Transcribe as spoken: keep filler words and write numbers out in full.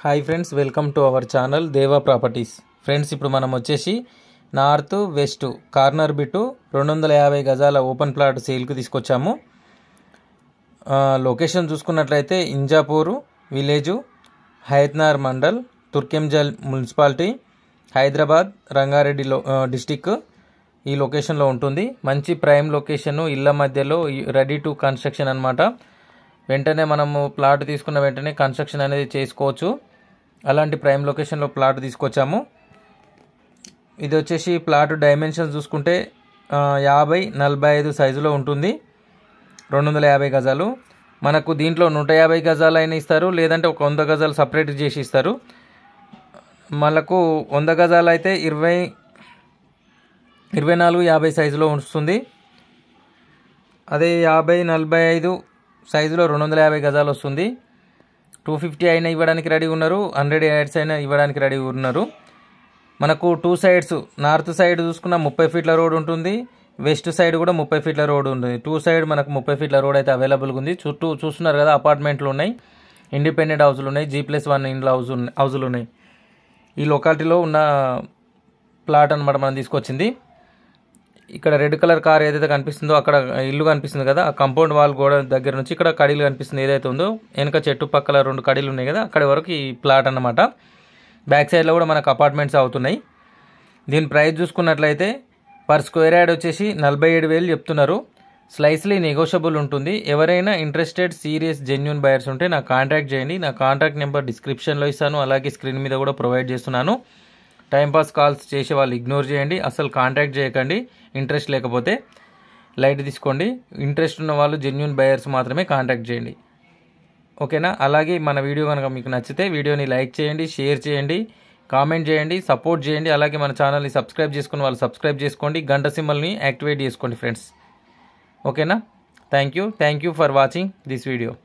Hi friends, welcome to our channel Deva properties. Friends, ఇప్పుడు మనం వచ్చేసి నార్త్ వెస్ట్ కార్నర్ బిట్టు రెండు వందల యాభై గజాల ఓపెన్ ప్లాట్ సేల్కి తీసుకొచ్చాము. లొకేషన్ చూసుకున్నట్లయితే Injapur village, Hayatnagar mandal, Turkayamjal municipality, Hyderabad Rangareddy district ఈ లొకేషన్లో ఉంటుంది. మంచి ప్రైమ్ లొకేషను, ఇళ్ళ మధ్యలో రెడీ టు కన్స్ట్రక్షన్ అనమాట. వెంటనే మనము ప్లాట్ తీసుకున్న వెంటనే కన్స్ట్రక్షన్ అనేది చేసుకోవచ్చు. అలాంటి ప్రైమ్ లొకేషన్లో ప్లాట్ తీసుకొచ్చాము. ఇది వచ్చేసి ప్లాట్ డైమెన్షన్స్ చూసుకుంటే యాభై నలభై ఐదు సైజులో ఉంటుంది. రెండు వందల యాభై గజాలు మనకు దీంట్లో నూట యాభై గజాలు అయినా ఇస్తారు, లేదంటే ఒక వంద గజాలు సపరేట్ చేసి ఇస్తారు. మనకు వంద గజాలు అయితే ఇరవై ఇరవై నాలుగు యాభై సైజులో వస్తుంది. అదే యాభై నలభై ఐదు సైజులో రెండు వందల యాభై గజాలు వస్తుంది. టూ ఫిఫ్టీ అయినా ఇవ్వడానికి రెడీ ఉన్నారు, హండ్రెడ్ యార్డ్స్ అయినా ఇవ్వడానికి రెడీ ఉన్నారు. మనకు టూ సైడ్స్, నార్త్ సైడ్ చూసుకున్న ముప్పై ఫీట్ల రోడ్ ఉంటుంది, వెస్ట్ సైడ్ కూడా ముప్పై ఫీట్ల రోడ్ ఉంటుంది. టూ సైడ్ మనకు ముప్పై ఫీట్ల రోడ్ అయితే అవైలబుల్గా ఉంది. చుట్టూ చూస్తున్నారు కదా, అపార్ట్మెంట్లు ఉన్నాయి, ఇండిపెండెంట్ హౌస్లు ఉన్నాయి, జీ ప్లస్ వన్ ఇండ్ల హౌస్ హౌజులు ఉన్నాయి. ఈ లొకాలిటీలో ఉన్న ప్లాట్ అనమాట మనం తీసుకొచ్చింది. ఇక్కడ రెడ్ కలర్ కార్ ఏదైతే కనిపిస్తుందో అక్కడ ఇల్లు కనిపిస్తుంది కదా, ఆ కాంపౌండ్ వాల్ గోడ దగ్గర నుంచి ఇక్కడ కడీలు కనిపిస్తుంది ఏదైతే ఉందో, వెనక చెట్టు పక్కల రెండు కడీలు ఉన్నాయి కదా, అక్కడి వరకు ఈ ప్లాట్ అన్నమాట. బ్యాక్ సైడ్లో కూడా మనకు అపార్ట్మెంట్స్ అవుతున్నాయి. దీని ప్రైస్ చూసుకున్నట్లయితే పర్ స్క్వేర్ యార్డ్ వచ్చేసి నలభై ఏడు వేలు చెప్తున్నారు. స్లైస్లీ నెగోషియబుల్ ఉంటుంది. ఎవరైనా ఇంట్రెస్టెడ్ సీరియస్ జెన్యూన్ బయర్స్ ఉంటే నాకు కాంటాక్ట్ చేయండి. నా కాంటాక్ట్ నెంబర్ డిస్క్రిప్షన్లో ఇస్తాను, అలాగే స్క్రీన్ మీద కూడా ప్రొవైడ్ చేస్తున్నాను. టైంపాస్ కాల్స్ చేసే వాళ్ళు ఇగ్నోర్ చేయండి, అసలు కాంటాక్ట్ చేయకండి. ఇంట్రెస్ట్ లేకపోతే లైట్ తీసుకోండి. ఇంట్రెస్ట్ ఉన్న వాళ్ళు జెన్యూన్ బయర్స్ మాత్రమే కాంటాక్ట్ చేయండి, ఓకేనా? అలాగే మన వీడియో కనుక మీకు నచ్చితే వీడియోని లైక్ చేయండి, షేర్ చేయండి, కామెంట్ చేయండి, సపోర్ట్ చేయండి. అలాగే మన ఛానల్ని సబ్స్క్రైబ్ చేసుకుని వాళ్ళు సబ్స్క్రైబ్ చేసుకోండి, గంట సింబల్ని యాక్టివేట్ చేసుకోండి ఫ్రెండ్స్, ఓకేనా? Thank you thank you for watching this video.